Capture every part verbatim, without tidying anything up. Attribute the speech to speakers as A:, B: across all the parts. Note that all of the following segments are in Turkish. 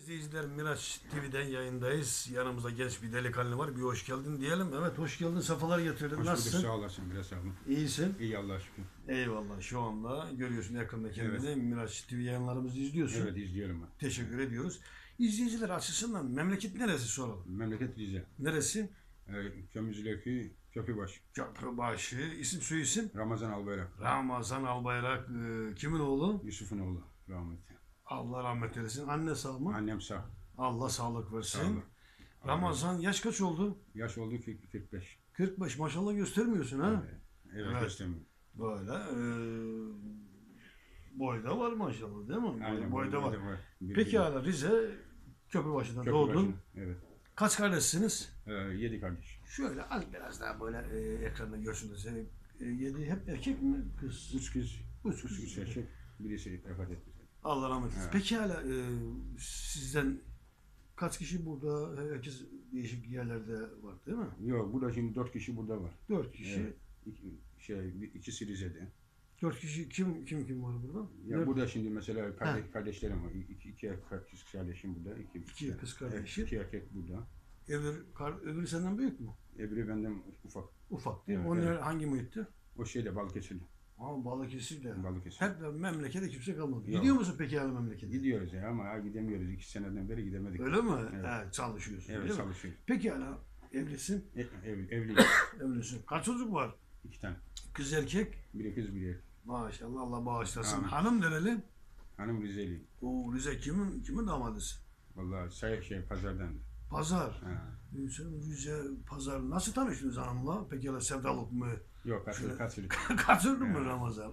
A: İzleyiciler, Miraç T V'den yayındayız. Yanımızda genç bir delikanlı var. Bir hoş geldin diyelim. Evet, hoş geldin. Sefalar getirdin.
B: Hoş
A: Nasılsın?
B: bulduk, sağ olasın. Biraz sağ olun.
A: İyisin.
B: İyi Allah'a şükür.
A: Eyvallah. Şu anda görüyorsun yakında kendini.
B: Evet.
A: Miraç T V yayınlarımızı izliyorsun.
B: Evet, izliyorum ben.
A: Teşekkür ediyoruz. İzleyiciler açısından memleket neresi soralım?
B: Memleket Rize.
A: Neresi?
B: Ee, Kömürcüleki Köprübaşı.
A: Köprübaşı. İsim soyisim?
B: Ramazan Albayrak.
A: Ramazan Albayrak. E, kimin oğlu?
B: Yusuf'un oğlu. Rahmetli.
A: Allah rahmet eylesin. Anne sağ mı?
B: Annem sağ.
A: Allah sağlık versin.
B: Sağ olun.
A: Ramazan yaş kaç oldu?
B: Yaş oldu ki kırk beş.
A: kırk beş. Maşallah göstermiyorsun ha?
B: Evet, evet,
A: Evet.
B: göstermiyorum.
A: Böyle e, boyda var maşallah değil mi?
B: Aynen,
A: boyda var.
B: var. Bir-
A: Peki
B: bir-
A: hala Rize Köprübaşı'nda
B: Köprübaşı.
A: doğdun.
B: Evet.
A: Kaç kardeşsiniz?
B: Ee, yedi kardeş.
A: Şöyle al biraz daha böyle e, ekranda görsünler seni. E, yedi hep erkek mi kız?
B: Üç kız.
A: Üç
B: Üç
A: kız.
B: kız erkek. Birisi vefat etti.
A: Allah rahmet eylesin.
B: Evet.
A: Peki hala e, sizden kaç kişi burada? Herkes değişik yerlerde var değil mi?
B: Yok, burada şimdi dört kişi burada var.
A: Dört kişi.
B: Evet. İki, şey, bir- ikisi Rize'de.
A: Dört kişi kim kim kim var burada?
B: Ya
A: Dört-
B: burada şimdi mesela kardeş,
A: Ha.
B: kardeşlerim var. İki, iki erkek kız kardeşim burada. İki,
A: İki kız kardeşin.
B: İki erkek burada.
A: Öbür, kar, öbürü senden büyük mü?
B: Öbürü benden ufak.
A: Ufak değil mi?
B: Evet,
A: Onlar
B: evet.
A: hangi muhitte?
B: O şeyde Balıkesir'de.
A: Ama Balıkesir'de.
B: Balıkesir.
A: Hep de memlekete kimse kalmadı.
B: Yok.
A: Gidiyor musun peki hala memlekete?
B: Gidiyoruz ya ama ha, gidemiyoruz. İki seneden beri gidemedik.
A: Öyle mi?
B: Evet.
A: Evet, çalışıyorsun
B: Evet,
A: değil mi?
B: çalışıyoruz.
A: Peki hala evlisin,
B: E, ev, evli.
A: evlisin. Kaç çocuk var?
B: İki tane.
A: Kız erkek?
B: Biri kız, biri erkek.
A: Maşallah Allah bağışlasın.
B: Amin.
A: Hanım nereli?
B: Hanım Rizeli.
A: O Rize kimin kimin damadısın?
B: Vallahi say şey pazardan.
A: Pazar.
B: Ha.
A: Ee, Sen Rize Pazar nasıl tanıştınız hanımla? Peki hala sevdalık mı?
B: Yok, kaçırdık,
A: Şöyle-
B: kaçırdık.
A: Kaçırdın mı
B: Evet.
A: Ramazan?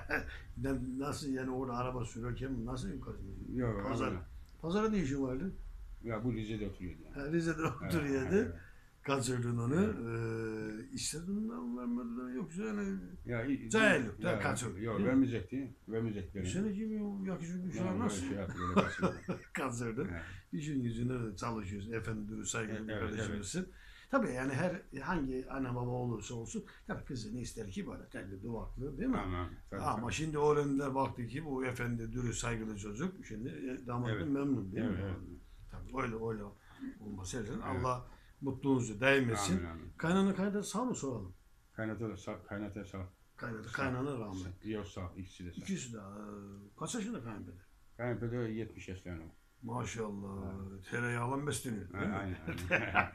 A: Ben nasıl yani orada araba sürerken nasıl kaçırdın?
B: Yok,
A: Pazar.
B: öyle.
A: Pazara ne işin vardı?
B: Ya bu Rize'de oturuyordu yani.
A: Ha, Rize'de
B: Evet,
A: oturuyordu.
B: evet.
A: Kaçırdın onu. Ee, istedin mi vermediler yoksa yani
B: Ya, i-
A: Cahil yok,
B: ya,
A: kaçırdı.
B: Yok,
A: Değil mi?
B: vermeyecekti. Vermeyecekleri.
A: seni gibi o yakışıklı
B: Yani
A: uşağı
B: böyle
A: nasıl
B: şey yaptı, böyle kaçırdı.
A: kaçırdın?
B: Evet.
A: İşin gücüne de çalışıyorsun. Efendi dürüst saygılı bir
B: Evet,
A: kardeşimizsin. Tabii yani her hangi anne baba olursa olsun tabii kızı ne ister ki böyle telli duvaklı değil mi?
B: Tamam. Tabii,
A: Ama
B: tabii.
A: şimdi öğrendiler baktı ki bu efendi dürüst saygılı çocuk. Şimdi e, damatın
B: Evet.
A: memnun değil
B: Evet,
A: mi?
B: evet.
A: Tabii öyle öyle olması lazım.
B: Evet.
A: Allah mutluluğunuzu değmesin.
B: Amin, amin.
A: Kaynana kaynata sağ mı soralım?
B: Kaynata da sağ, kaynata sağ.
A: Kaynata
B: Sağ.
A: kaynana rahmet.
B: Yok sağ, ikisi de sağ.
A: İkisi de e, kaç yaşında kayınpeder?
B: Kaynata da yetmiş yaşlarında.
A: Maşallah. Tereyağla besleniyor. Değil mi?
B: Aynen, aynen.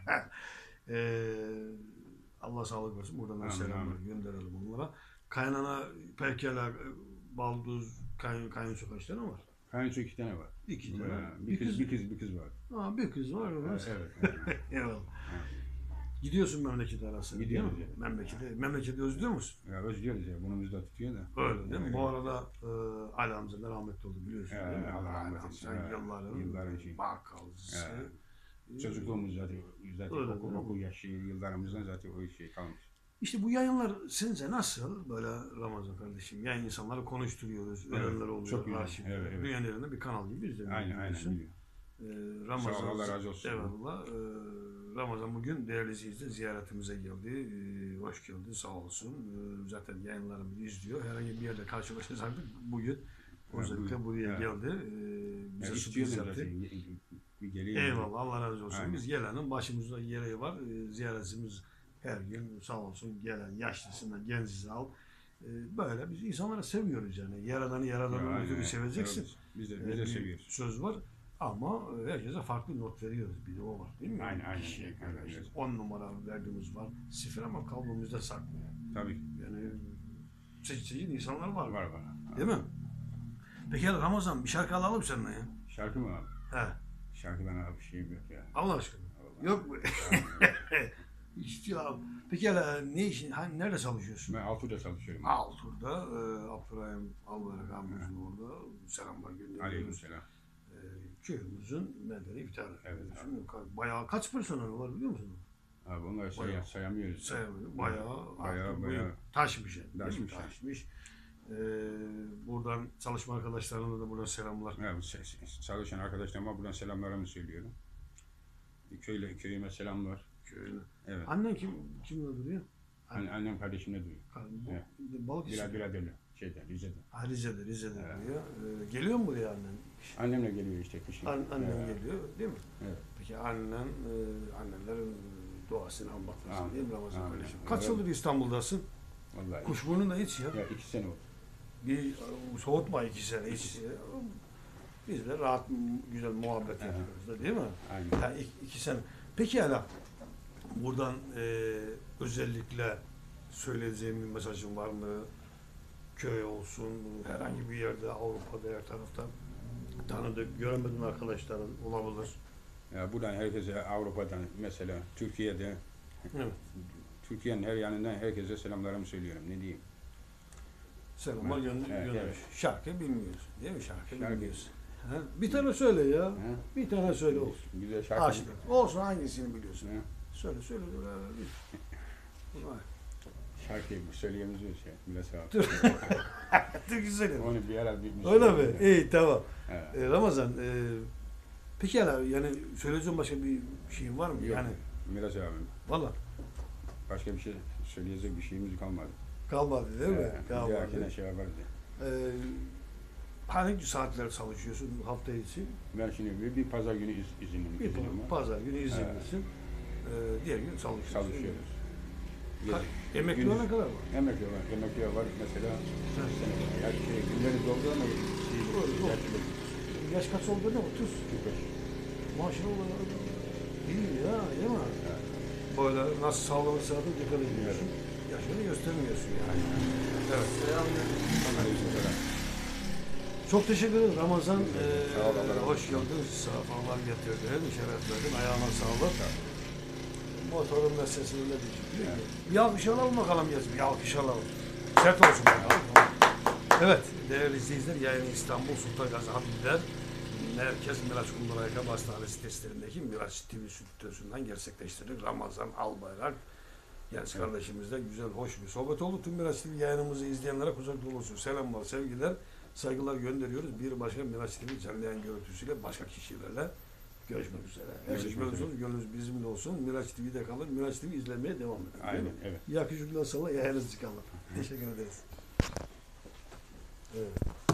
A: Ee, Allah sağlık versin. Buradan da
B: Amin,
A: selamlar
B: amin.
A: gönderelim onlara. Kaynana pekala balduz kayın kayın kaç tane var?
B: Kaynata iki tane var.
A: İki tane.
B: Ha,
A: Bir
B: Bir kız,
A: kız-
B: bir kız, bir kız var.
A: Ha, bir kız var.
B: Evet,
A: Evet.
B: evet. evet.
A: Eyvallah. Gidiyorsun memleket arasında.
B: Gidiyoruz
A: değil mi?
B: ya.
A: Memleketi, memleketi özlüyor musun?
B: Ya özlüyoruz ya, burnumuz da tutuyor da.
A: Öyle değil mi?
B: Evet.
A: Bu arada e, Ali amca da rahmetli oldu biliyorsun
B: Evet,
A: değil mi?
B: Allah rahmet
A: Ali
B: eylesin.
A: amca
B: Evet.
A: Yılların,
B: Yılların şeyi.
A: bakkalcısı.
B: Evet.
A: Ee,
B: Çocukluğumuz zaten, zaten
A: Öyle
B: okul,
A: değil mi?
B: okul yaşı yıllarımızdan zaten o şey kalmış.
A: İşte bu yayınlar sence nasıl böyle Ramazan kardeşim? Yani insanları konuşturuyoruz,
B: Evet,
A: ölenler oluyor,
B: çok güzel.
A: arşivler.
B: Evet, evet.
A: Dünyanın yerinde bir kanal gibi izleniyor.
B: Aynen, aynen
A: biliyorsun.
B: biliyorum.
A: Ee, Ramazan,
B: Sağ ol, Allah razı olsun.
A: Eyvallah. Ee, Ramazan bugün değerli izleyiciler ziyaretimize geldi. Ee, hoş geldi, sağ olsun. Ee, zaten yayınlarımızı izliyor. Herhangi bir yerde karşılaşırsak bugün özellikle
B: bugün,
A: buraya
B: evet.
A: geldi. Ee, bize
B: Yani
A: sürpriz
B: istiyordum
A: yaptı.
B: zaten. y- y- Bir geleyim.
A: Eyvallah, Allah razı olsun.
B: Aynen.
A: Biz gelenin başımızda yeri var. Ee, ziyaretimiz her gün sağ olsun gelen yaşlısından gencizi al. Ee, böyle biz insanları seviyoruz yani. Yaradanı yaradanın
B: Aynen,
A: gibi seveceksin.
B: evet. Biz de,
A: Ee,
B: biz de
A: bir
B: seviyoruz.
A: söz var. Ama e, herkese farklı not veriyoruz. Bir de o var değil mi?
B: Aynen, aynen.
A: Kişiye göre
B: Aynen,
A: işte
B: evet.
A: on numara verdiğimiz var. Sıfır ama kalbimizde saklı.
B: Tabii.
A: Yani seçici insanlar var.
B: Var var.
A: Değil mi? Peki ya Ramazan bir şarkı alalım seninle ya.
B: Şarkı mı abi?
A: He.
B: Şarkıdan abi bir şeyim yok ya.
A: Allah aşkına.
B: Vallahi.
A: Yok mu? İstiyor. Peki ya ne işin? Hani nerede çalışıyorsun?
B: Ben Altuğ'da çalışıyorum.
A: Altur'da e, Abdurrahim Albayrak abimizin orada selamlar gönderiyoruz.
B: Aleykümselam.
A: E, köyümüzün medeni iftarı.
B: Evet,
A: Şimdi ka- bayağı kaç personel var biliyor musun?
B: Abi onları say
A: Bayağı.
B: sayamıyoruz.
A: Sayamıyorum. Bayağı,
B: Bayağı,
A: artık
B: bayağı.
A: buyur, taşmış yani. değil mi?
B: Taşmış.
A: Taşmış. E, buradan çalışma arkadaşlarına da buradan selamlar.
B: Evet, se- se- çalışan arkadaşlarıma buradan selamlarımı söylüyorum. Köyle, köyüme selamlar.
A: Köyüne.
B: Evet.
A: Annen kim kimle duruyor?
B: Anne, annem kardeşimle duruyor.
A: Karın-
B: Evet.
A: bu- Balıkesir.
B: Bila bila deli. Şeyde, Rize'de.
A: Ha, Rize'de, Rize'de
B: Evet.
A: diyor. Ee, geliyor mu buraya annen?
B: Annemle geliyor işte kışın.
A: An, annen
B: Evet.
A: geliyor değil mi?
B: Evet.
A: Peki annen, e, annelerin e, duasını almak lazım
B: Amin.
A: değil mi Ramazan
B: Amin.
A: kardeşim? Kaç
B: Evet.
A: yıldır İstanbul'dasın?
B: Vallahi.
A: Kuşburnunda hiç ya.
B: Ya iki sene oldu.
A: Bir e, soğutma iki sene hiç. Biz de rahat, güzel muhabbet
B: Evet.
A: yapıyoruz da değil mi?
B: Aynen.
A: Yani iki, iki sene. Peki yani buradan e, özellikle söyleyeceğim bir mesajın var mı? Köy olsun, herhangi bir yerde Avrupa'da her tarafta tanıdık, göremediğin arkadaşların olabilir.
B: Ya buradan herkese Avrupa'dan mesela Türkiye'de
A: Evet.
B: Türkiye'nin her yanından herkese selamlarımı söylüyorum. Ne diyeyim?
A: Selamlar
B: Evet,
A: gönder
B: evet,
A: göndermiş.
B: evet.
A: Şarkı bilmiyorsun değil mi? Şarkı,
B: Şarkı.
A: bilmiyorsun. Ha? Bir tane söyle ya.
B: Ha?
A: Bir tane söyle olsun.
B: Güzel şarkı.
A: Aşk. Olsun hangisini biliyorsun.
B: Ha?
A: Söyle söyle. söyle. Bir. Vay.
B: Şarkıyı söyleyemiyoruz şey. Biraz sağ ol.
A: Dur. Türkü söyle.
B: Onu bir ara bir
A: Öyle mi? İyi tamam.
B: Evet.
A: Ee, Ramazan, e, peki yani, yani söyleyeceğim başka bir şeyin var mı?
B: Yok,
A: Yani
B: Miras abim.
A: valla
B: Başka bir şey söyleyecek bir şeyimiz kalmadı.
A: kalmadı değil mi?
B: Ee,
A: Kalmadı.
B: Bir dahakine şey yaparız.
A: Ee, hangi saatler çalışıyorsun hafta içi?
B: Ben şimdi bir, bir pazar günü iz, izinim.
A: Bir
B: izinim var.
A: pazar günü izinlisin. Ee, diğer gün çalışıyorsun.
B: Çalışıyoruz.
A: Ka-
B: Gece-
A: emekli
B: gündüz-
A: olana kadar mı?
B: Emekli olan, emekli var mesela.
A: Ha.
B: Ya şey, günleri doldu ama şey,
A: Doğru, doğru.
B: gerçi
A: Yaş kaç oldu ne? otuz.
B: kırk beş.
A: Maşallah. İyi ya, değil mi? Böyle nasıl sağlığını sağlığı dikkat ediyorsun. Yaşını göstermiyorsun yani. Evet.
B: Aleykümselam.
A: Çok teşekkür ederim Ramazan. Ee,
B: Sağ ol, Allah razı olsun.
A: hoş geldin. Sefalar getirdin. Şeref verdin. Ayağına sağlık. Motorun meselesini ne diyecek?
B: Evet.
A: Bir alkış alalım bakalım yazım. Bir alkış alalım. Sert olsun bakalım. Evet. Değerli izleyiciler, yayını İstanbul Sultan Gazi Habibiler Merkez Miraç Kumlarayka Hastanesi testlerindeki Miraç T V stüdyosundan gerçekleştirdik. Ramazan Albayrak genç kardeşimizle güzel, hoş bir sohbet oldu. Tüm Miraç T V yayınımızı izleyenlere kucak dolusu selamlar, sevgiler, saygılar gönderiyoruz. Bir başka Miraç T V canlı yayın görüntüsüyle başka kişilerle görüşmek üzere.
B: Görüşmek
A: Görüşmek
B: üzere.
A: üzere. Gönlünüz bizimle olsun. Miraç T V'de kalın. Miraç T V izlemeye devam edin. Değil
B: Aynen,
A: mi?
B: evet.
A: Yakışıklı sonra yayınız çıkalım. Teşekkür ederiz. Evet.